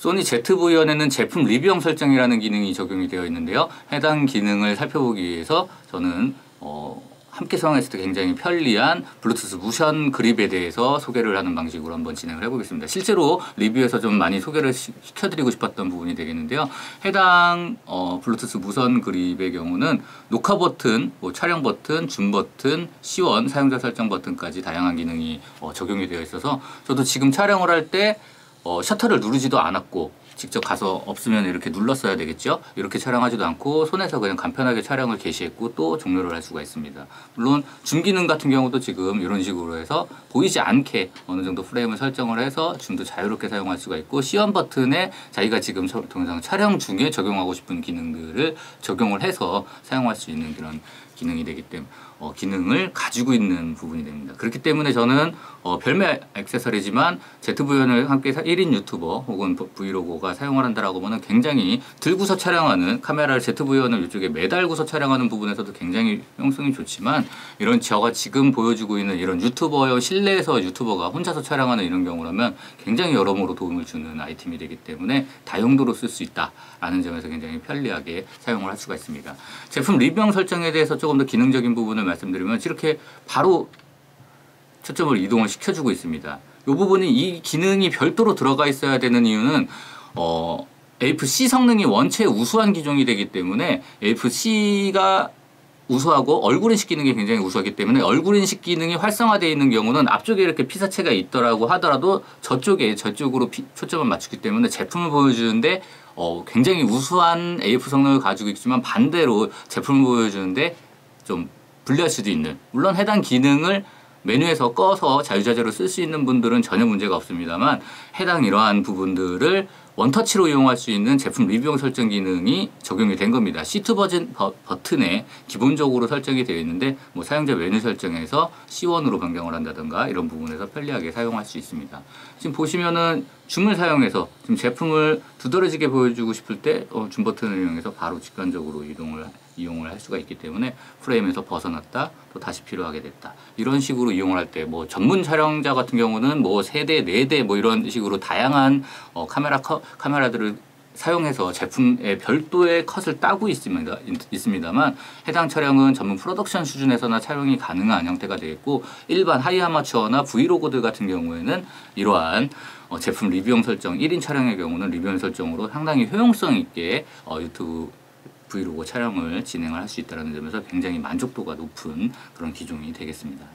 소니 ZV-1에는 제품 리뷰형 설정이라는 기능이 적용이 되어 있는데요. 해당 기능을 살펴보기 위해서 저는 함께 사용했을 때 굉장히 편리한 블루투스 무선 그립에 대해서 소개를 하는 방식으로 한번 진행을 해보겠습니다. 실제로 리뷰에서 좀 많이 소개를 시켜드리고 싶었던 부분이 되겠는데요. 해당 블루투스 무선 그립의 경우는 녹화 버튼, 촬영 버튼, 줌 버튼, 시원, 사용자 설정 버튼까지 다양한 기능이 적용이 되어 있어서 저도 지금 촬영을 할 때 셔터를 누르지도 않았고 직접 가서 없으면 이렇게 눌렀어야 되겠죠. 이렇게 촬영하지도 않고 손에서 그냥 간편하게 촬영을 개시했고 또 종료를 할 수가 있습니다. 물론 줌 기능 같은 경우도 지금 이런 식으로 해서 보이지 않게 어느 정도 프레임을 설정을 해서 줌도 자유롭게 사용할 수가 있고, 시연 버튼에 자기가 지금 동영상 촬영 중에 적용하고 싶은 기능들을 적용을 해서 사용할 수 있는 그런 기능이 되기 때문에 기능을 가지고 있는 부분이 됩니다. 그렇기 때문에 저는 별매 액세서리지만 ZV-1을 함께 1인 유튜버 혹은 브이로거가 사용을 한다라고 하면 굉장히 들고서 촬영하는, 카메라를 ZV-1을 이쪽에 매달고서 촬영하는 부분에서도 굉장히 효용성이 좋지만, 이런 제가 지금 보여주고 있는 이런 유튜버요, 실내에서 유튜버가 혼자서 촬영하는 이런 경우라면 굉장히 여러모로 도움을 주는 아이템이 되기 때문에 다용도로 쓸 수 있다라는 점에서 굉장히 편리하게 사용을 할 수가 있습니다. 제품 리뷰형 설정에 대해서 조금 더 기능적인 부분을 말씀드리면 이렇게 바로 초점을 이동을 시켜주고 있습니다. 이 부분이, 이 기능이 별도로 들어가 있어야 되는 이유는 AF-C 성능이 원체 우수한 기종이 되기 때문에, AF-C가 우수하고 얼굴 인식 기능이 굉장히 우수하기 때문에 얼굴 인식 기능이 활성화되어 있는 경우는 앞쪽에 이렇게 피사체가 있더라고 하더라도 저쪽으로 초점을 맞추기 때문에 제품을 보여주는데 굉장히 우수한 AF 성능을 가지고 있지만, 반대로 제품을 보여주는데 좀 불리할 수도 있는, 물론 해당 기능을 메뉴에서 꺼서 자유자재로 쓸 수 있는 분들은 전혀 문제가 없습니다만, 해당 이러한 부분들을 원터치로 이용할 수 있는 제품 리뷰형 설정 기능이 적용이 된 겁니다. C2 버튼에 기본적으로 설정이 되어 있는데 사용자 메뉴 설정에서 C1으로 변경을 한다든가 이런 부분에서 편리하게 사용할 수 있습니다. 지금 보시면은 줌을 사용해서 지금 제품을 두드러지게 보여주고 싶을 때 줌 버튼을 이용해서 바로 직관적으로 이용을 할 수가 있기 때문에 프레임에서 벗어났다 또 다시 필요하게 됐다 이런 식으로 이용을 할 때, 전문 촬영자 같은 경우는 3대, 4대 이런 식으로 다양한 카메라들을 사용해서 제품의 별도의 컷을 따고 있습니다만, 해당 촬영은 전문 프로덕션 수준에서나 촬영이 가능한 형태가 되겠고, 일반 하이 아마추어나 브이로거들 같은 경우에는 이러한 제품 리뷰형 설정, 1인 촬영의 경우는 리뷰형 설정으로 상당히 효용성 있게 유튜브 브이로그 촬영을 진행을 할 수 있다는 점에서 굉장히 만족도가 높은 그런 기종이 되겠습니다.